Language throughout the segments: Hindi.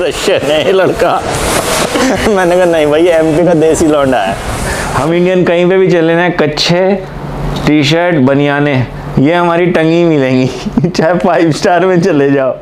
रशियन है ये लड़का। मैंने कहा नहीं भाई, एमपी का देसी लौंडा है। हम इंडियन कहीं पे भी चले ना, कच्छे टी शर्ट बनियाने ये हमारी टंगी मिलेंगी, चाहे 5 स्टार में चले जाओ।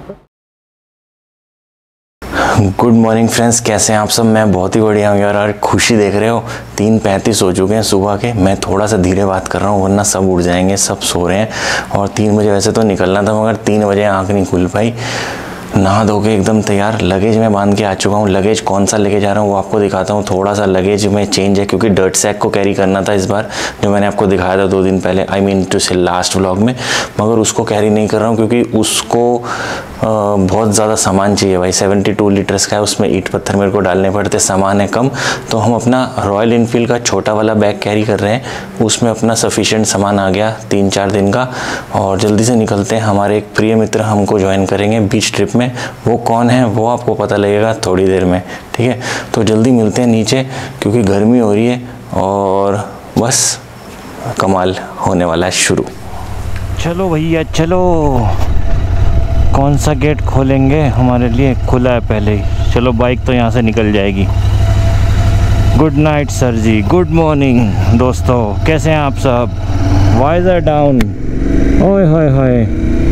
गुड मॉर्निंग फ्रेंड्स, कैसे हैं आप सब? मैं बहुत ही बढ़िया हूँ यार। और खुशी देख रहे हो 3:35 हो चुके हैं सुबह के। मैं थोड़ा सा धीरे बात कर रहा हूँ वरना सब उठ जाएंगे, सब सो रहे हैं। और 3 बजे वैसे तो निकलना था मगर 3 बजे आँख नहीं खुल पाई। नहा धो के एकदम तैयार, लगेज में बांध के आ चुका हूँ। लगेज कौन सा लेके जा रहा हूँ वो आपको दिखाता हूँ। थोड़ा सा लगेज में चेंज है क्योंकि डर्ट सैक को कैरी करना था इस बार, जो मैंने आपको दिखाया था 2 दिन पहले, आई मीन टू से लास्ट व्लॉग में। मगर उसको कैरी नहीं कर रहा हूँ क्योंकि उसको बहुत ज़्यादा सामान चाहिए भाई। 72 लीटर्स का है, उसमें ईंट पत्थर मेरे को डालने पड़ते, सामान है कम। तो हम अपना रॉयल इनफील्ड का छोटा वाला बैग कैरी कर रहे हैं, उसमें अपना सफिशिएंट सामान आ गया 3-4 दिन का। और जल्दी से निकलते हैं। हमारे एक प्रिय मित्र हमको ज्वाइन करेंगे बीच ट्रिप में। वो कौन है वो आपको पता लगेगा थोड़ी देर में, ठीक है? तो जल्दी मिलते हैं नीचे क्योंकि गर्मी हो रही है और बस कमाल होने वाला है शुरू। चलो भैया चलो, कौन सा गेट खोलेंगे? हमारे लिए खुला है पहले ही। चलो बाइक तो यहाँ से निकल जाएगी। Good night sir ji, good morning दोस्तों, कैसे हैं आप सब? वाइजर डाउन, ओए होए होए,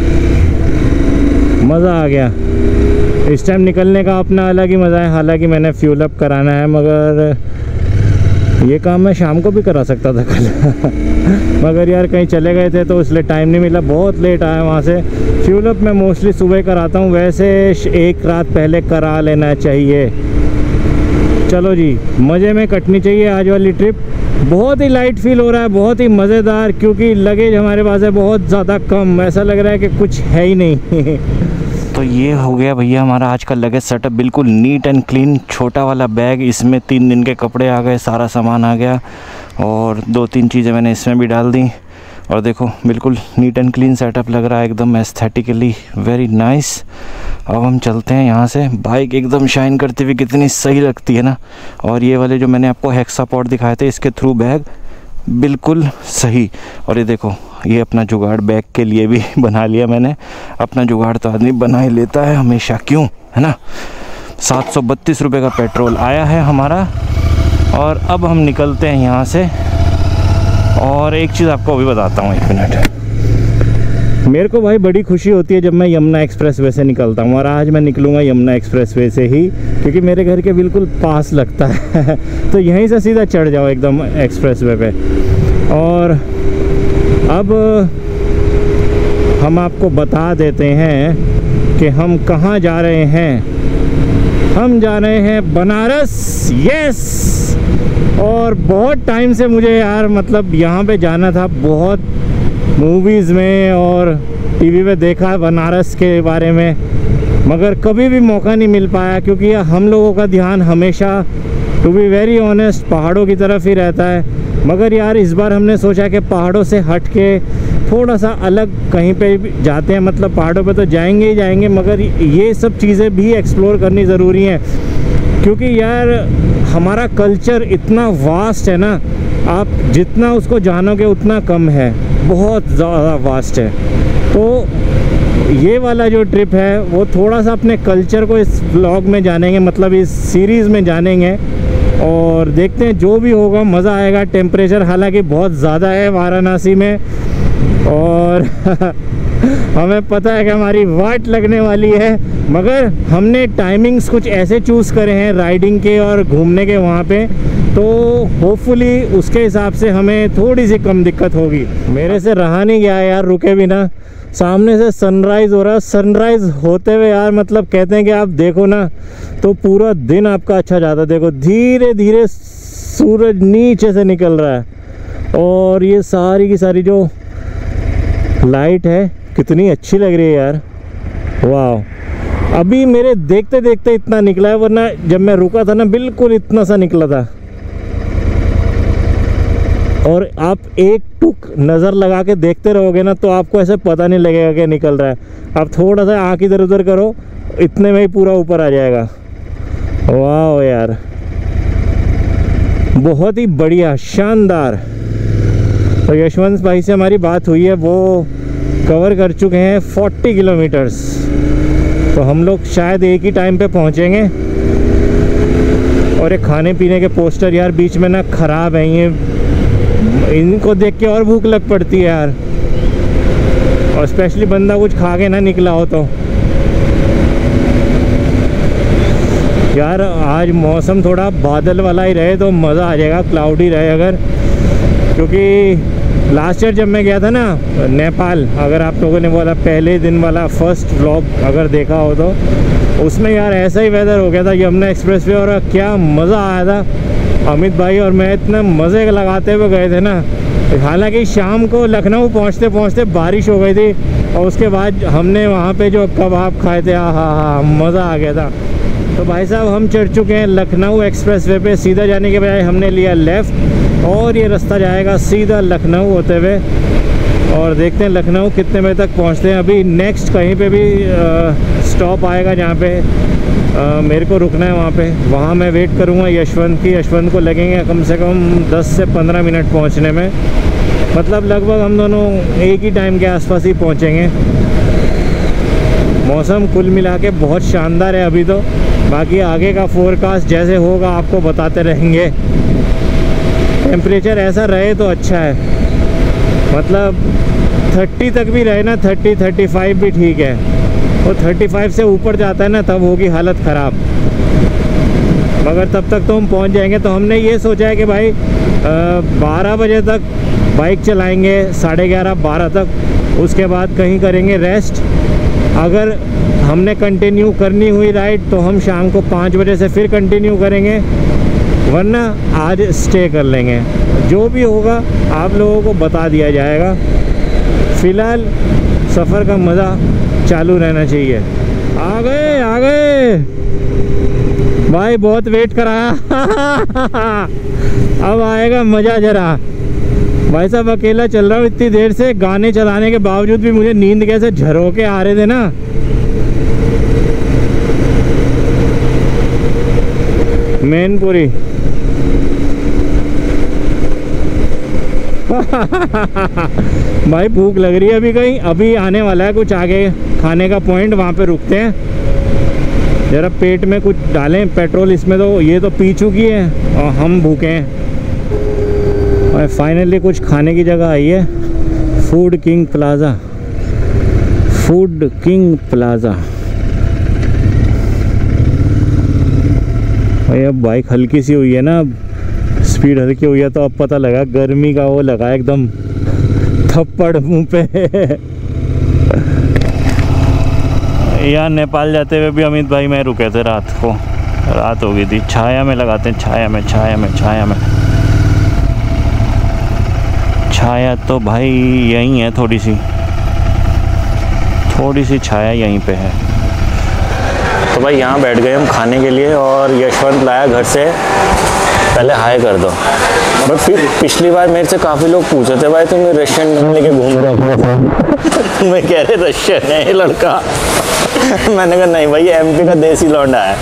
मज़ा आ गया। इस टाइम निकलने का अपना अलग ही मज़ा है। हालांकि मैंने फ्यूल अप कराना है मगर ये काम मैं शाम को भी करा सकता था कल मगर यार कहीं चले गए थे तो इसलिए टाइम नहीं मिला, बहुत लेट आया वहाँ से। फ्यूल अप मैं मोस्टली सुबह कराता हूँ, वैसे एक रात पहले करा लेना चाहिए। चलो जी, मज़े में कटनी चाहिए आज वाली ट्रिप। बहुत ही लाइट फील हो रहा है, बहुत ही मज़ेदार, क्योंकि लगेज हमारे पास है बहुत ज़्यादा कम। ऐसा लग रहा है कि कुछ है ही नहीं तो ये हो गया भैया हमारा आज का लगेज सेटअप, बिल्कुल नीट एंड क्लीन। छोटा वाला बैग, इसमें 3 दिन के कपड़े आ गए, सारा सामान आ गया और 2-3 चीज़ें मैंने इसमें भी डाल दी। और देखो बिल्कुल नीट एंड क्लीन सेटअप लग रहा है, एकदम एस्थेटिकली वेरी नाइस। अब हम चलते हैं यहाँ से। बाइक एकदम शाइन करती हुई कितनी सही लगती है ना। और ये वाले जो मैंने आपको हेक्सापॉड दिखाए थे, इसके थ्रू बैग बिल्कुल सही। और ये देखो, ये अपना जुगाड़ बैग के लिए भी बना लिया मैंने। अपना जुगाड़ तो आदमी बना ही लेता है हमेशा, क्यों, है ना? 732 रुपये का पेट्रोल आया है हमारा। और अब हम निकलते हैं यहाँ से। और एक चीज़ आपको अभी बताता हूँ, 1 मिनट। मेरे को भाई बड़ी खुशी होती है जब मैं यमुना एक्सप्रेसवे से निकलता हूँ, और आज मैं निकलूँगा यमुना एक्सप्रेसवे से ही क्योंकि मेरे घर के बिल्कुल पास लगता है तो यहीं से सीधा चढ़ जाओ एकदम एक्सप्रेसवे पे। और अब हम आपको बता देते हैं कि हम कहाँ जा रहे हैं। हम जा रहे हैं बनारस, यस। और बहुत टाइम से मुझे यार मतलब यहाँ पे जाना था, बहुत मूवीज़ में और टीवी पे देखा है बनारस के बारे में, मगर कभी भी मौका नहीं मिल पाया क्योंकि हम लोगों का ध्यान हमेशा, टू बी वेरी ऑनेस्ट, पहाड़ों की तरफ ही रहता है। मगर यार इस बार हमने सोचा कि पहाड़ों से हट के थोड़ा सा अलग कहीं पे जाते हैं। मतलब पहाड़ों पे तो जाएंगे ही जाएंगे मगर ये सब चीज़ें भी एक्सप्लोर करनी ज़रूरी हैं क्योंकि यार हमारा कल्चर इतना वास्ट है ना, आप जितना उसको जानोगे उतना कम है, बहुत ज़्यादा वास्ट है। तो ये वाला जो ट्रिप है वो थोड़ा सा अपने कल्चर को इस व्लॉग में जानेंगे, मतलब इस सीरीज़ में जानेंगे। और देखते हैं जो भी होगा, मज़ा आएगा। टेम्परेचर हालांकि बहुत ज़्यादा है वाराणसी में और हमें पता है कि हमारी वाट लगने वाली है, मगर हमने टाइमिंग्स कुछ ऐसे चूज़ करे हैं राइडिंग के और घूमने के वहाँ पे, तो होपफुली उसके हिसाब से हमें थोड़ी सी कम दिक्कत होगी। मेरे से रहा नहीं गया यार रुके बिना। सामने से सनराइज़ हो रहा है, सनराइज़ होते हुए यार मतलब कहते हैं कि आप देखो ना तो पूरा दिन आपका अच्छा जाता है। देखो धीरे धीरे सूरज नीचे से निकल रहा है और ये सारी की सारी जो लाइट है कितनी अच्छी लग रही है यार, वाह। अभी मेरे देखते देखते इतना निकला है, वरना जब मैं रुका था ना बिल्कुल इतना सा निकला था। और आप एक टुक नज़र लगा के देखते रहोगे ना तो आपको ऐसे पता नहीं लगेगा कि निकल रहा है। आप थोड़ा सा आँख इधर उधर करो, इतने में ही पूरा ऊपर आ जाएगा। वाह यार, बहुत ही बढ़िया, शानदार। तो यशवंत भाई से हमारी बात हुई है, वो कवर कर चुके हैं 40 किलोमीटर्स। तो हम लोग शायद एक ही टाइम पे पहुंचेंगे। और ये खाने पीने के पोस्टर यार बीच में ना ख़राब है, ये इनको देख के और भूख लग पड़ती है यार, और स्पेशली बंदा कुछ खा के ना निकला हो तो। यार आज मौसम थोड़ा बादल वाला ही रहे तो मज़ा आ जाएगा, क्लाउडी रहे अगर, क्योंकि लास्ट ईयर जब मैं गया था ना नेपाल, अगर आप लोगों ने बोला पहले दिन वाला फर्स्ट व्लॉग अगर देखा हो तो उसमें यार ऐसा ही वेदर हो गया था यमुना एक्सप्रेस पे, और क्या मज़ा आया था। अमित भाई और मैं इतना मज़े लगाते हुए गए थे ना, हालांकि शाम को लखनऊ पहुंचते पहुंचते बारिश हो गई थी, और उसके बाद हमने वहाँ पे जो कबाब खाए थे, हाँ मज़ा आ गया था। तो भाई साहब हम चढ़ चुके हैं लखनऊ एक्सप्रेस वे पे। सीधा जाने के बजाय हमने लिया लेफ़्ट, और ये रास्ता जाएगा सीधा लखनऊ होते हुए, और देखते हैं लखनऊ कितने बजे तक पहुंचते हैं। अभी नेक्स्ट कहीं पे भी स्टॉप आएगा जहाँ पे मेरे को रुकना है, वहाँ मैं वेट करूँगा यशवंत की। यशवंत को लगेंगे कम से कम 10 से 15 मिनट पहुँचने में, मतलब लगभग हम दोनों एक ही टाइम के आसपास ही पहुँचेंगे। मौसम कुल मिला के बहुत शानदार है अभी तो, बाकी आगे का फोरकास्ट जैसे होगा आपको बताते रहेंगे। टेम्परेचर ऐसा रहे तो अच्छा है, मतलब 30 तक भी रहे ना, 30-35 भी ठीक है, और 35 से ऊपर जाता है ना तब होगी हालत ख़राब, मगर तब तक तो हम पहुंच जाएंगे। तो हमने ये सोचा है कि भाई 12 बजे तक बाइक चलाएंगे, 11:30-12 तक, उसके बाद कहीं करेंगे रेस्ट। अगर हमने कंटिन्यू करनी हुई राइड तो हम शाम को 5 बजे से फिर कंटिन्यू करेंगे, वरना आज स्टे कर लेंगे। जो भी होगा आप लोगों को बता दिया जाएगा। फ़िलहाल सफ़र का मज़ा चालू रहना चाहिए। आ गए भाई, बहुत वेट कराया अब आएगा मज़ा ज़रा। भाई साहब अकेला चल रहा हूँ इतनी देर से, गाने चलाने के बावजूद भी मुझे नींद कैसे झरोके आ रहे थे ना। मैनपुरी भाई भूख लग रही है अभी, कहीं अभी आने वाला है कुछ आगे खाने का पॉइंट, वहाँ पे रुकते हैं, ज़रा पेट में कुछ डालें पेट्रोल इसमें। तो ये तो पी चुकी है और हम भूखे हैं। और फाइनली कुछ खाने की जगह आई है, फूड किंग प्लाज़ा। भाई अब बाइक हल्की सी हुई है ना, स्पीड हल्की हुई है, तो अब पता लगा गर्मी का वो लगा एकदम थप्पड़ मुंह पे यार नेपाल जाते हुए भी अमित भाई मैं रुके थे, रात हो गई थी। छाया में लगाते हैं, छाया में छाया तो भाई यहीं है, थोड़ी सी छाया यहीं पे है। तो भाई यहाँ बैठ गए हम खाने के लिए, और यशवंत लाया घर से, पहले हाय कर दो। बट फिर पिछली बार मेरे से काफ़ी लोग पूछे थे भाई तुम रशियन नाम लेके घूम रहे हो मैं कह रहे रशियन है ये लड़का मैंने कहा नहीं भाई एमपी का देसी लौंडा है।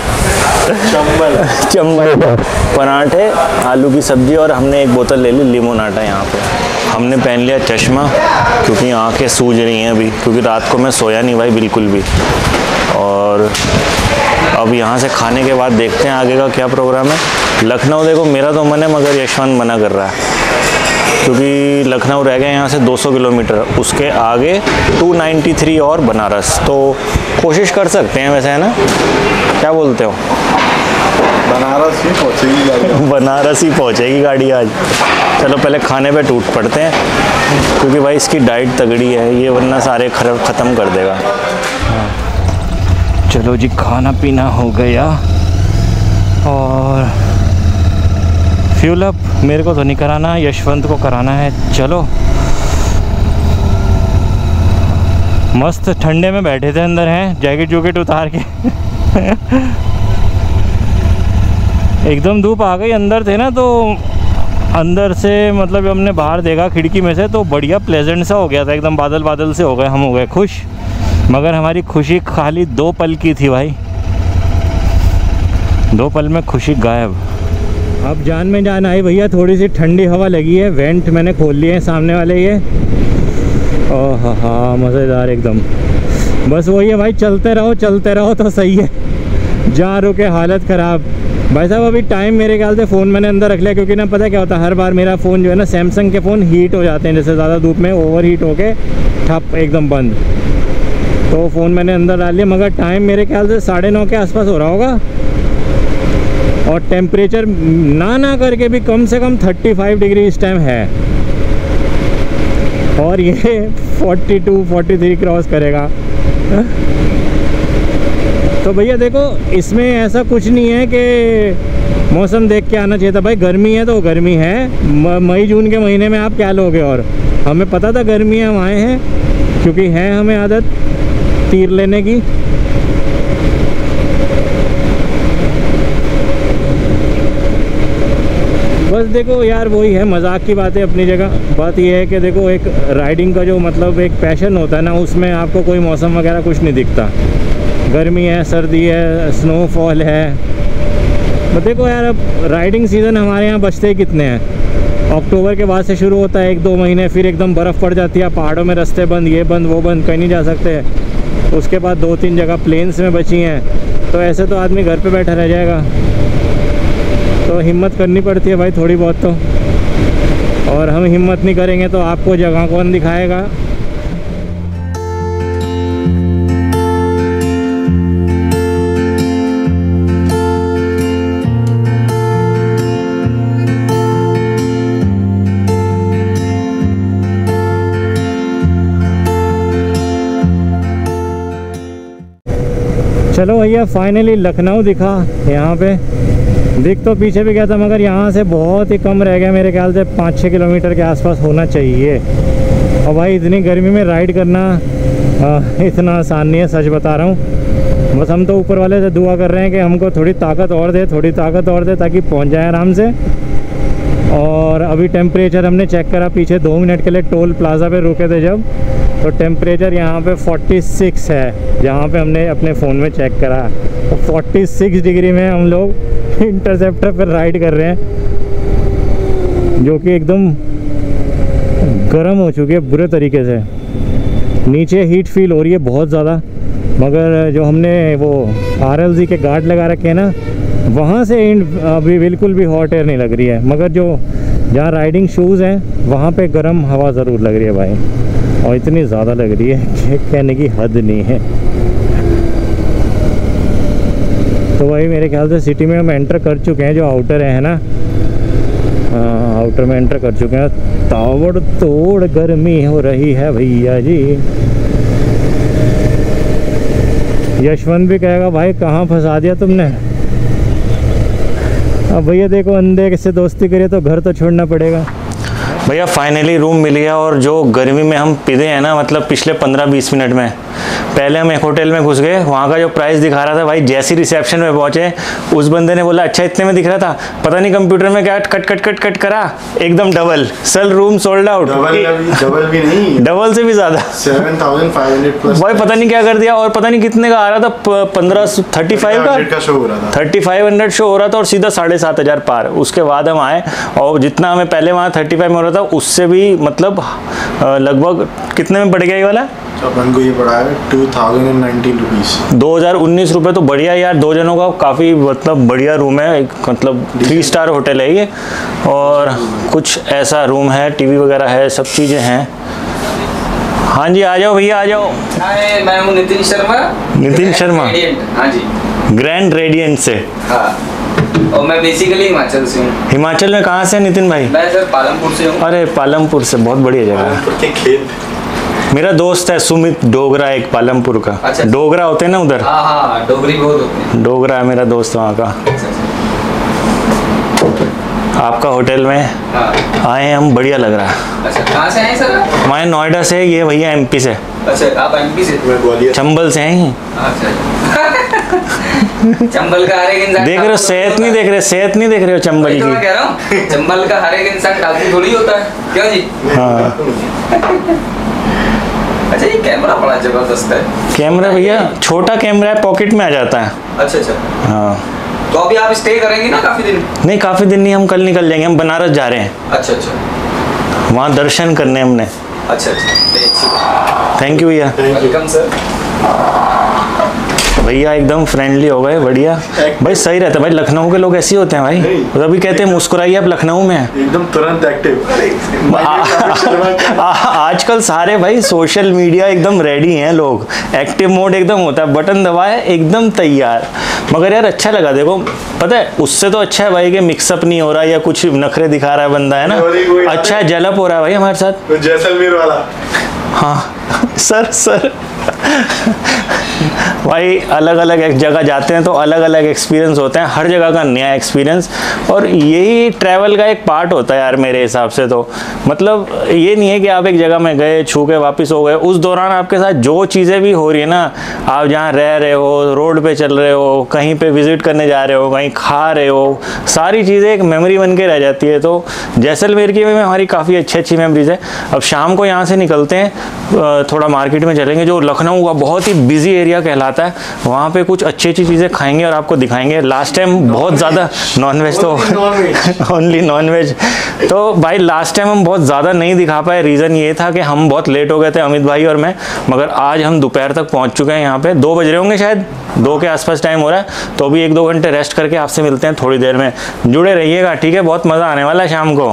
चंबल पराठे, आलू की सब्जी, और हमने एक बोतल ले ली लिमोनाटा। यहाँ पे हमने पहन लिया चश्मा क्योंकि आंखें सूज रही हैं अभी, क्योंकि रात को मैं सोया नहीं भाई बिल्कुल भी। और अब यहाँ से खाने के बाद देखते हैं आगे का क्या प्रोग्राम है। लखनऊ देखो मेरा तो मन है, मगर यशवंत मना कर रहा है, क्योंकि लखनऊ रह गया यहाँ से 200 किलोमीटर, उसके आगे 293 और बनारस। तो कोशिश कर सकते हैं वैसे, है ना, क्या बोलते हो? बनारस ही पहुँचेगी गाड़ी आज। चलो पहले खाने पे टूट पड़ते हैं, क्योंकि भाई इसकी डाइट तगड़ी है ये, वरना सारे ख़त्म कर देगा। चलो जी, खाना पीना हो गया और फ्यूल अप मेरे को तो नहीं कराना, यशवंत को कराना है। चलो मस्त ठंडे में बैठे थे अंदर, हैं जैकेट उतार के एकदम धूप आ गई, अंदर थे ना, तो अंदर से मतलब हमने बाहर देखा खिड़की में से, तो बढ़िया प्लेजेंट सा हो गया था, एकदम बादल से हो गए, हम हो गए खुश। मगर हमारी खुशी खाली 2 पल की थी भाई, 2 पल में खुशी गायब। अब जान में जान आई भैया, थोड़ी सी ठंडी हवा लगी है, वेंट मैंने खोल लिए हैं सामने वाले ये। ओह हाँ मज़ेदार एकदम। बस वही है भाई, चलते रहो तो सही है, जहाँ रुके हालत ख़राब। भाई साहब अभी टाइम मेरे ख्याल से फ़ोन मैंने अंदर रख लिया, क्योंकि ना पता क्या होता है, हर बार मेरा फ़ोन जो है ना, सैमसंग के फ़ोन हीट हो जाते हैं, जैसे ज़्यादा धूप में ओवर हीट होके ठप एकदम बंद। तो फ़ोन मैंने अंदर डाल लिया, मगर टाइम मेरे ख्याल से 9:30 के आसपास हो रहा होगा, और टेम्परेचर ना करके भी कम से कम 35 डिग्री इस टाइम है, और ये 42-43 क्रॉस करेगा। तो भैया देखो, इसमें ऐसा कुछ नहीं है कि मौसम देख के आना चाहिए था भाई। गर्मी है तो गर्मी है, मई जून के महीने में आप क्या लोगे, और हमें पता था गर्मी है, हम आए हैं, क्योंकि है हमें आदत तीर लेने की। बस देखो यार, वही है, मजाक की बात है अपनी जगह। बात यह है कि देखो, एक राइडिंग का जो मतलब एक पैशन होता है ना, उसमें आपको कोई मौसम वगैरह कुछ नहीं दिखता। गर्मी है, सर्दी है, स्नोफॉल है, तो देखो यार, अब राइडिंग सीज़न हमारे यहाँ बचते ही कितने हैं। अक्टूबर के बाद से शुरू होता है 1-2 महीने, फिर एकदम बर्फ़ पड़ जाती है, पहाड़ों में रास्ते बंद, ये बंद वो बंद, कहीं नहीं जा सकते। उसके बाद 2-3 जगह प्लेन्स में बची हैं, तो ऐसे तो आदमी घर पे बैठा रह जाएगा। तो हिम्मत करनी पड़ती है भाई थोड़ी बहुत तो, और हम हिम्मत नहीं करेंगे तो आपको जगह कौन दिखाएगा। चलो भैया, फाइनली लखनऊ दिखा। यहाँ पे दिख तो पीछे भी गया था, मगर यहाँ से बहुत ही कम रह गया, मेरे ख्याल से 5-6 किलोमीटर के आसपास होना चाहिए। और भाई इतनी गर्मी में राइड करना इतना आसान नहीं है, सच बता रहा हूँ। बस हम तो ऊपर वाले से दुआ कर रहे हैं कि हमको थोड़ी ताकत और दे, ताकि पहुँच जाए आराम से। और अभी टेम्परेचर हमने चेक करा पीछे 2 मिनट के लिए टोल प्लाज़ा पे रुके थे जब, तो टेम्परेचर यहाँ पे 46 है, जहाँ पे हमने अपने फ़ोन में चेक करा। तो 46 डिग्री में हम लोग इंटरसेप्टर पर राइड कर रहे हैं, जो कि एकदम गर्म हो चुकी है बुरे तरीके से। नीचे हीट फील हो रही है बहुत ज़्यादा, मगर जो हमने वो RLZ के गार्ड लगा रखे हैं ना, वहाँ से अभी बिल्कुल भी हॉट एयर नहीं लग रही है। मगर जो जहाँ राइडिंग शूज़ हैं वहाँ पे गर्म हवा ज़रूर लग रही है भाई, और इतनी ज़्यादा लग रही है कि कहने की हद नहीं है। तो भाई मेरे ख्याल से सिटी में हम एंटर कर चुके हैं, जो आउटर है ना, आउटर में एंटर कर चुके हैं। ताबड़तोड़ गर्मी हो रही है भैया जी। यशवंत भी कहेगा भाई कहाँ फंसा दिया तुमने। अब भैया देखो, अंधे से दोस्ती करिए तो घर तो छोड़ना पड़ेगा। भैया फाइनली रूम मिल गया, और जो गर्मी में हम पिधे हैं ना, मतलब पिछले 15-20 मिनट में, पहले हम एक होटल में घुस गए, वहाँ का जो प्राइस दिखा रहा था भाई, जैसी रिसेप्शन में पहुँचे उस बंदे ने बोला अच्छा इतने में दिख रहा था, पता नहीं कंप्यूटर में क्या कट करा, एकदम डबल। सल रूम सोल्ड आउट। डबल भी नहीं, डबल से भी ज़्यादा, 7,500 प्लस भाई पता नहीं क्या कर दिया। और पता नहीं कितने का आ रहा था, 35 का शो हो रहा था, 3500 शो हो रहा था, और सीधा 7,500 पार। उसके बाद हम आए, और जितना हमें पहले वहाँ 35 में हो रहा था, उससे भी मतलब लगभग कितने में पड़ गया ये वाला? अपन को ये पड़ा है 2019 रुपीज़, 2019 रुपये। तो बढ़िया यार, 2 जनों का काफ़ी मतलब बढ़िया रूम है, एक मतलब 3 स्टार होटल है ये, और कुछ ऐसा रूम है, टीवी वगैरह है, सब चीज़ें हैं। हाँ जी, आ जाओ भैया, आ जाओ। मैं हूँ नितिन शर्मा। नितिन शर्मा, हाँ जी, ग्रैंड रेडियंट से। हाँ, और मैं बेसिकली हिमाचल से हूँ। हिमाचल में कहाँ से नितिन भाई? मैं सर पालमपुर से हूँ। अरे पालमपुर से, बहुत बढ़िया जगह है। मेरा दोस्त है सुमित डोगरा, एक पालमपुर का। अच्छा। डोगरा होते हैं ना उधर? हाँ, डोगरी बहुत होते हैं। डोगरा है मेरा दोस्त वहाँ का। आपका होटल में आए हैं हम, बढ़िया लग रहा है। अच्छा, कहाँ से आए सर? मैं नोएडा से, ये भैया MP से। अच्छा, आप MP से? चंबल से हैं। चंबल का हर एक इंसान देख रहे हो सेहत नहीं देख रहे, सेहत नहीं देख रहे हो चंबल की। मैं कह रहा हूँ चंबल का हर एक इंसान डाकू थोड़ी होता है, क्यों जी? हाँ। अच्छा, ये कैमरा बड़ा जबरदस्त है। कैमरा भैया छोटा कैमरा है, पॉकेट में आ जाता है। अच्छा। हाँ, तो अभी आप स्टे करेंगे ना काफी दिन? नहीं काफी दिन नहीं, हम कल निकल जाएंगे, हम बनारस जा रहे हैं। अच्छा, वहाँ दर्शन करने हमने। अच्छा। थैंक यू भैया। Welcome sir. भैया एकदम फ्रेंडली हो गए, बढ़िया भाई, सही रहता है भाई। लखनऊ के लोग ऐसे होते हैं भाई, अभी कहते हैं मुस्कुराइए आप लखनऊ में, एकदम तुरंत एक्टिव। आजकल सारे भाई सोशल मीडिया एकदम रेडी हैं लोग, एक्टिव मोड एकदम होता है, बटन दबाए एकदम तैयार। मगर यार अच्छा लगा, देखो पता है उससे तो अच्छा है भाई कि मिक्सअप नहीं हो रहा या कुछ नखरे दिखा रहा है बंदा, है ना, अच्छा है, जलप हो रहा है भाई हमारे साथ। जैसलमेर वाला, हाँ सर भाई अलग अलग एक जगह जाते हैं तो अलग अलग एक्सपीरियंस होते हैं, हर जगह का नया एक्सपीरियंस, और यही ट्रैवल का एक पार्ट होता है यार मेरे हिसाब से। तो मतलब ये नहीं है कि आप एक जगह में गए, छू के वापस हो गए, उस दौरान आपके साथ जो चीज़ें भी हो रही है ना, आप जहाँ रह रहे हो, रोड पे चल रहे हो, कहीं पे विजिट करने जा रहे हो, कहीं खा रहे हो, सारी चीज़ें एक मेमोरी बन के रह जाती है। तो जैसलमेर की में हमारी काफ़ी अच्छी मेमोरीज है। अब शाम को यहाँ से निकलते हैं, थोड़ा मार्केट में चलेंगे, जो लखनऊ का बहुत ही बिजी एरिया कहलाता है, वहाँ पे कुछ अच्छी चीज़ें खाएंगे और आपको दिखाएंगे। लास्ट टाइम बहुत ज़्यादा नॉनवेज, तो ओनली नॉनवेज, तो भाई लास्ट टाइम हम बहुत ज़्यादा नहीं दिखा पाए। रीज़न ये था कि हम बहुत लेट हो गए थे, अमित भाई और मैं, मगर आज हम दोपहर तक पहुँच चुके हैं यहाँ पे, 2 बज रहे होंगे शायद, 2 के आसपास टाइम हो रहा है। तो अभी 1-2 घंटे रेस्ट करके आपसे मिलते हैं थोड़ी देर में, जुड़े रहिएगा, ठीक है, बहुत मज़ा आने वाला है शाम को।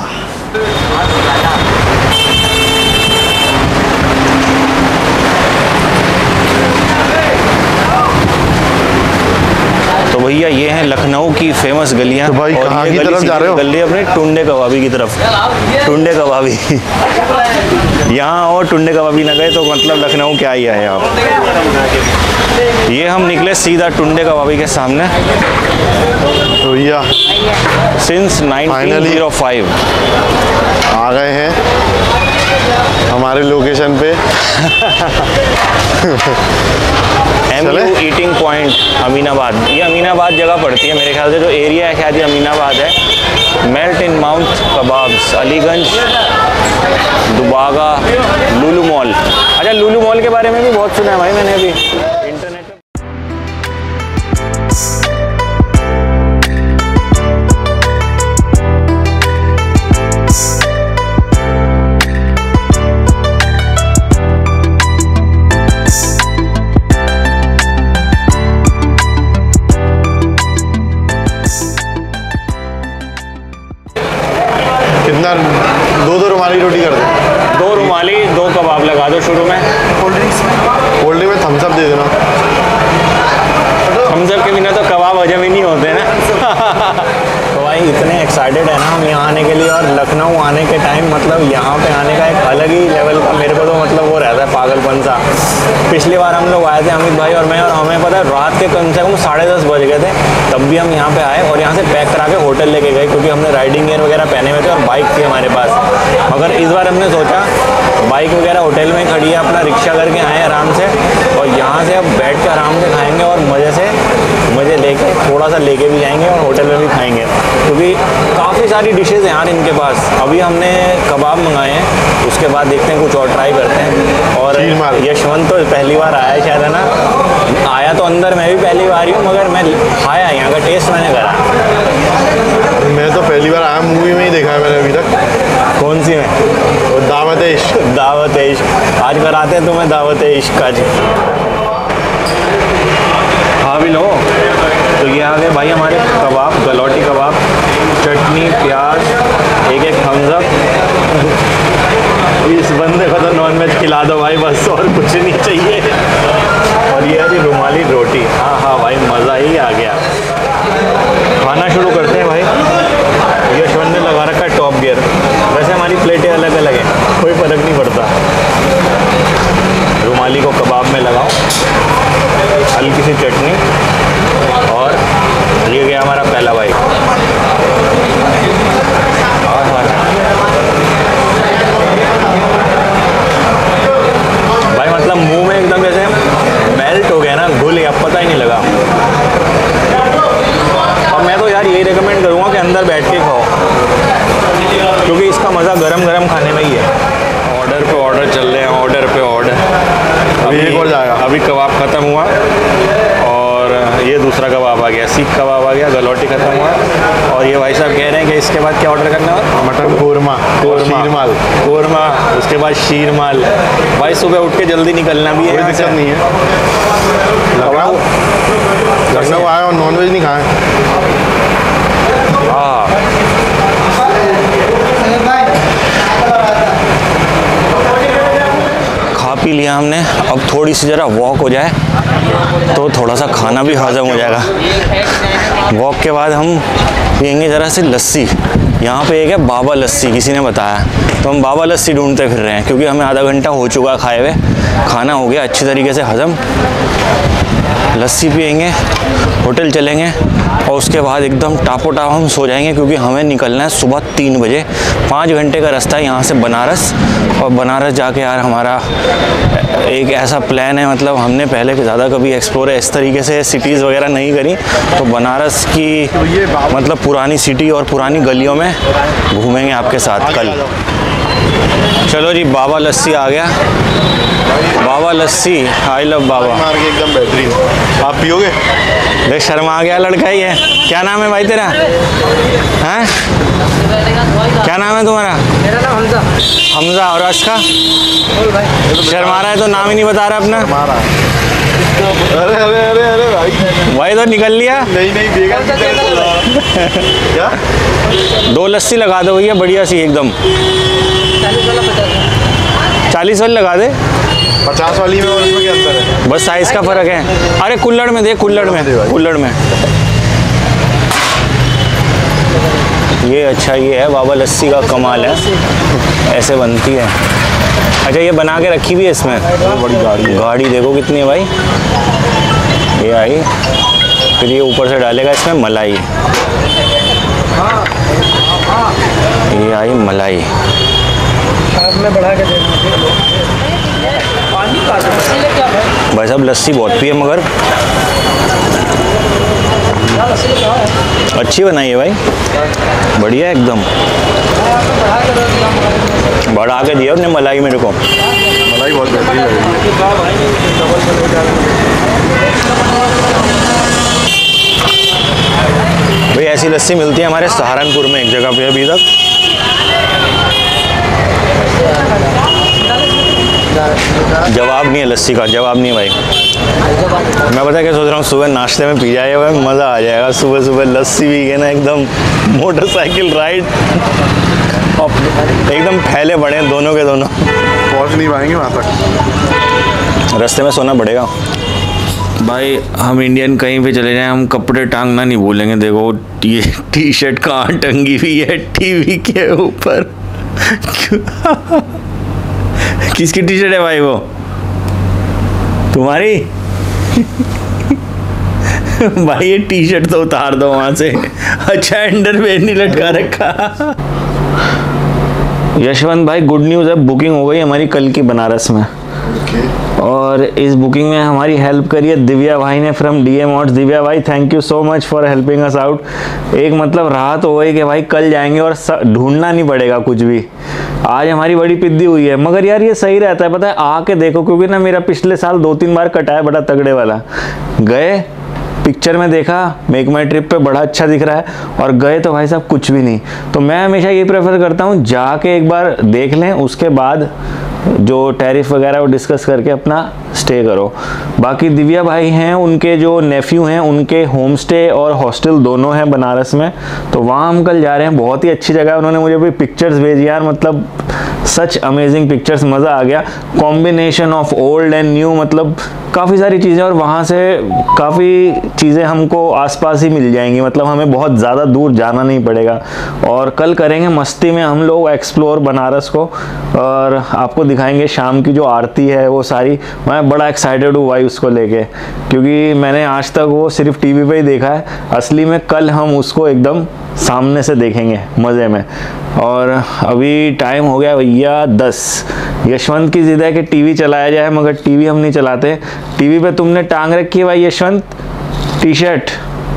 तो भैया ये हैं लखनऊ की फेमस गलियां। तो भाई कहाँ की तरफ जा रहे हो? गली अपने टुंडे कबाबी की तरफ, टुंडे कबाबी यहाँ और टुंडे कबाबी न गए तो मतलब लखनऊ क्या ही है आप। ये हम निकले सीधा टुंडे कबाबी के सामने। तो भैया सिंस 1905 आ गए हैं हमारे लोकेशन पे। MU ईटिंग पॉइंट अमीनाबाद, ये अमीनाबाद जगह पड़ती है मेरे ख्याल से, जो एरिया है शायद ये अमीनाबाद है। Melt in mouth kebabs, Aliganj, Dubagga, Lulu mall. अच्छा, लुलु मॉल के बारे में भी बहुत सुना है भाई मैंने अभी इंटरनेट पे। कितना, 2 रुमाली रोटी कर दो, 2 रुमाली 2 कबाब लगा दो शुरू में। कोल्ड ड्रिंक में थम्स अप दे देना। थम्स अप के बिना तो कबाब हजम ही नहीं होते ना। तो भाई इतने एक्साइटेड है ना हम यहाँ आने के लिए, और लखनऊ आने के टाइम मतलब यहाँ पे आने का एक अलग ही लेवल का मेरे को तो मतलब वो रहता है पागलपन सा। पिछली बार हम लोग आए थे अमित भाई और मैं, और हमें पता है रात के कम से कम 10:30 बज गए थे, तब भी हम यहाँ पे आए और यहाँ से पैक करा के होटल लेके गए, क्योंकि हमने राइडिंग गियर वगैरह पहने हुए थे और बाइक थी हमारे पास। मगर इस बार हमने सोचा बाइक वगैरह होटल में खड़ी है, अपना रिक्शा करके आए आराम से, और यहाँ से अब बैठ के आराम से खाएँगे और मज़े लेके थोड़ा सा लेके भी जाएंगे और होटल में भी खाएंगे, क्योंकि काफ़ी सारी डिशेज़ हैं यार इनके पास। अभी हमने कबाब मंगाए हैं, उसके बाद देखते हैं कुछ और ट्राई करते हैं। और यशवंत तो पहली बार आया है शायद, है ना, आया तो अंदर मैं भी पहली बार ही हूँ, मगर मैं खाया यहाँ का टेस्ट मैंने करा। मैं तो पहली बार आया, मूवी में ही देखा है मैंने अभी तक। कौन सी में? वो दावत है इश्क। दावत है इश्क, आज कराते हैं तुम्हें दावत है इश्क का जी। हाँ भी लो। तो ये आ गए भाई हमारे कबाब, गलौटी कबाब, चटनी, प्याज, एक थम्स अप। इस बंदे को तो नॉनवेज खिला दो भाई, बस और कुछ नहीं चाहिए। और ये है जी रुमाली रोटी। हाँ भाई मज़ा ही आ गया। खाना शुरू करते हैं भाई। यशवंत ने लगा रखा है टॉप गियर। वैसे हमारी प्लेटें अलग अलग हैं, कोई फ़र्क नहीं पड़ता। रुमाली को कबाब में लगाओ, हल्की सी चटनी, और ये गया हमारा पहला बाइट। भाई मतलब मुंह में एकदम जैसे मेल्ट हो गया ना, घुल गया, पता ही नहीं लगा। और मैं तो यार यही रेकमेंड करूँगा कि अंदर बैठ के खाओ, क्योंकि इसका मज़ा गरम गरम खाने में ही है। ऑर्डर पे ऑर्डर चल रहे हैं, ऑर्डर पे ऑर्डर। अभी एक और जाएगा। अभी कबाब ख़त्म हुआ और और ये दूसरा कबाब आ गया, सीख कबाब आ गया, गलौटी खत्म हुआ। और ये भाई साहब कह रहे हैं कि इसके बाद क्या ऑर्डर करना है? मटन कोरमा, शीरमाल, कोरमा, उसके बाद शीरमाल। भाई सुबह उठ के जल्दी निकलना भी है, कोई दिक्कत नहीं है। लखनऊ आए और नॉनवेज नहीं खाए। खा पी लिया हमने, अब थोड़ी सी ज़रा वॉक हो जाए तो थोड़ा सा खाना भी हजम हो जाएगा। वॉक के बाद हम पियेंगे ज़रा सी लस्सी। यहाँ पे एक है बाबा लस्सी, किसी ने बताया, तो हम बाबा लस्सी ढूंढते फिर रहे हैं क्योंकि हमें आधा घंटा हो चुका खाए हुए। खाना हो गया अच्छी तरीके से हजम, लस्सी पियेंगे, होटल चलेंगे और उसके बाद एकदम टापो टाप हम सो जाएंगे क्योंकि हमें निकलना है सुबह 3 बजे। 5 घंटे का रास्ता है यहाँ से बनारस, और बनारस जाके यार हमारा एक ऐसा प्लान है, मतलब हमने पहले ज़्यादा कभी एक्सप्लोर इस तरीके से सिटीज़ वगैरह नहीं करी, तो बनारस की मतलब पुरानी सिटी और पुरानी गलियों में घूमेंगे आपके साथ कल। चलो जी, बाबा लस्सी आ गया। Baba lassi, I love Baba. मार के एकदम बेहतरीन। आप पियोगे? देख शर्मा गया लड़का ही है। क्या नाम है भाई तेरा? हैं? क्या नाम है तुम्हारा? मेरा नाम हमजा। हमजा। और उसका? शर्मा रहा है तो नाम ही नहीं बता रहा अपना। अरे अरे अरे अरे भाई, भाई तो निकल लिया। नहीं बेगा क्या? 2 लस्सी लगा दो भैया, बढ़िया सी एकदम। 40 वाली लगा दे। 50 वाली में और इसमें क्या अंतर है? बस साइज का फर्क है। अरे कुल्हड़ में दे, कुल्हड़ में, कुल्हड़ में। ये अच्छा, ये है बाबा लस्सी का कमाल है, ऐसे बनती है। अच्छा ये बना के रखी भी है इसमें, बड़ी गाड़ी देखो कितनी है भाई। ये आई, फिर ये ऊपर से डालेगा इसमें मलाई। ये आई मलाई। बढ़ा के भाई साहब लस्सी बहुत पिए मगर अच्छी बनाई है भाई, बढ़िया एकदम। बढ़ा के दिया उसने मलाई मेरे को। मलाई बहुत बेहतरीन लग रही है। भाई ऐसी लस्सी मिलती है हमारे सहारनपुर में एक जगह पे अभी तक। जवाब नहीं है लस्सी का, जवाब नहीं है भाई। मैं पता क्या सोच रहा हूँ, सुबह नाश्ते में पी जाए भाई, मज़ा आ जाएगा। सुबह सुबह लस्सी पी के ना एकदम मोटरसाइकिल राइड, एकदम फैले पड़े दोनों के दोनों। पहुँच नहीं पाएंगे वहाँ तक, रास्ते में सोना पड़ेगा। भाई हम इंडियन कहीं पे चले जाएं, हम कपड़े टांगना नहीं भूलेंगे। देखो ये टी शर्ट कहाँ टंगी हुई है, टीवी के ऊपर। किसकी टी शर्ट है भाई वो? तुम्हारी? भाई ये टी शर्ट तो उतार दो वहां से। अच्छा अंडरवेयर नहीं लटका रखा। यशवंत भाई गुड न्यूज़ है, बुकिंग हो गई हमारी कल की बनारस में। और इस बुकिंग में हमारी हेल्प करी है दिव्या भाई ने फ्रॉम DM Odds। दिव्या भाई thank you so much for helping us out. एक मतलब राहत हो गई कि भाई कल जाएंगे और ढूंढना नहीं पड़ेगा कुछ भी। आज हमारी बड़ी पिद्दी हुई है, मगर यार ये सही रहता है, पता है आके देखो, क्योंकि ना मेरा पिछले साल 2-3 बार कटाया बड़ा तगड़े वाला। गए पिक्चर में देखा मेक माई ट्रिप पे बड़ा अच्छा दिख रहा है, और गए तो भाई साहब कुछ भी नहीं। तो मैं हमेशा ये प्रेफर करता हूँ जाके एक बार देख लें, उसके बाद जो टैरिफ वगैरह वो डिस्कस करके अपना स्टे करो। बाकी दिव्या भाई हैं, उनके जो नेफ्यू हैं उनके होम स्टे और हॉस्टल दोनों हैं बनारस में, तो वहाँ हम कल जा रहे हैं। बहुत ही अच्छी जगह है, उन्होंने मुझे भी पिक्चर्स भेजी यार, मतलब सच अमेजिंग पिक्चर्स, मज़ा आ गया। Combination of old and new, मतलब काफ़ी सारी चीज़ें, और वहाँ से काफ़ी चीज़ें हमको आसपास ही मिल जाएंगी, मतलब हमें बहुत ज़्यादा दूर जाना नहीं पड़ेगा। और कल करेंगे मस्ती में हम लोग एक्सप्लोर बनारस को, और आपको दिखाएंगे शाम की जो आरती है वो सारी। मैं बड़ा एक्साइटेड हूँ भाई उसको लेके, क्योंकि मैंने आज तक वो सिर्फ टीवी पे ही देखा है, असली में कल हम उसको एकदम सामने से देखेंगे मज़े में। और अभी टाइम हो गया भैया 10। यशवंत की जिद है कि टीवी चलाया जाए, मगर टीवी हम नहीं चलाते। टीवी पे तुमने टांग रखी है भाई यशवंत टी शर्ट।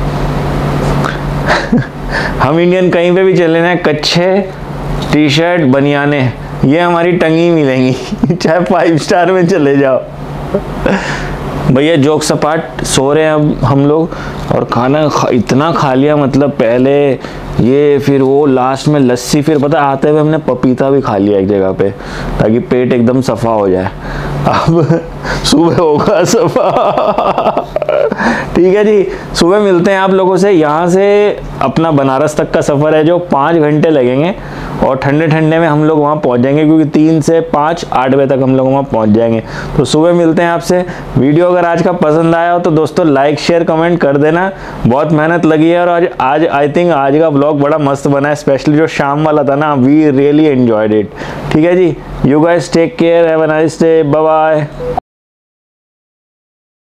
हम इंडियन कहीं पे भी चले ना, कच्छे टी शर्ट बनियाने ये हमारी टंगी मिलेंगी, चाहे 5 स्टार में चले जाओ। भैया जोक सपाट सो रहे हैं अब हम लोग। और खाना इतना खा लिया, मतलब पहले ये फिर वो लास्ट में लस्सी, फिर पता आते हुए हमने पपीता भी खा लिया एक जगह पे, ताकि पेट एकदम सफ़ा हो जाए। अब सुबह होगा सफ़ा। ठीक है जी, सुबह मिलते हैं आप लोगों से। यहाँ से अपना बनारस तक का सफ़र है जो 5 घंटे लगेंगे, और ठंडे ठंडे में हम लोग वहाँ पहुँच जाएंगे, क्योंकि 3 से 5 8 बजे तक हम लोग वहाँ पहुँच जाएंगे। तो सुबह मिलते हैं आपसे। वीडियो अगर आज का पसंद आया हो तो दोस्तों लाइक शेयर कमेंट कर देना। बहुत मेहनत लगी है, और आज आई थिंक आज का ब्लॉग बड़ा मस्त बना है, स्पेशली जो शाम वाला था ना, वी रियली एंजॉयड इट। ठीक है जी, you guys take care, have a nice day, bye bye.